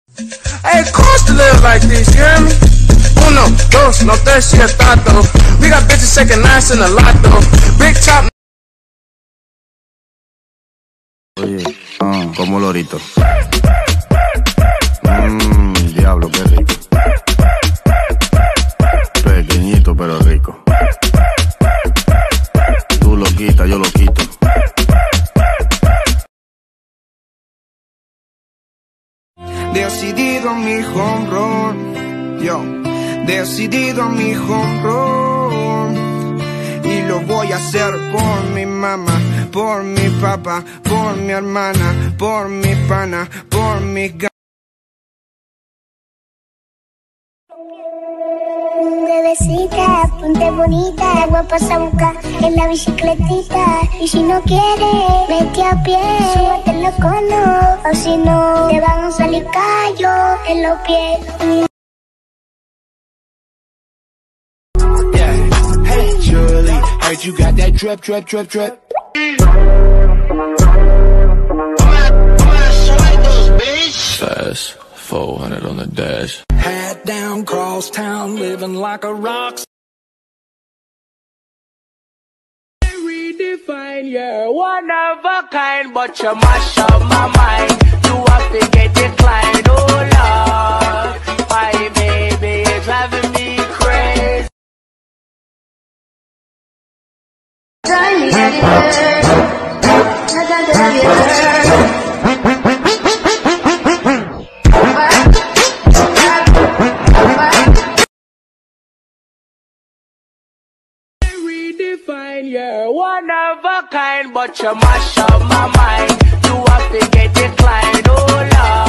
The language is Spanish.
Hey, it costs to live like this, you hear me? Uno, dos, no tres, y tato. We got bitches taking nice in the lotto. Big top. Oye, como lorito. Diablo, qué rico. Pequeñito pero rico. Tú lo quitas, yo lo quito. Decidido a mi home run, yo. Decidido a mi home run. Y lo voy a hacer por mi mamá, por mi papá, por mi hermana, por mi pana, por mi Bebecita, ponte bonita, guapa a buscar en la bicicletita. Y si no quieres, vete a pie, súbete en los conos, o si no, te van a salir callos en los pies. Hey Julie, heard you got that drip, drip, drip, drip. Fast 400 on the dash. Hat down, cross town, living like a rock. Redefine, you're one of a kind, but you mash up my mind. You have to get declined, oh Lord. My baby is driving me crazy. Redefine, you're one of a kind, but you mash up my mind. You have to get declined, oh Lord.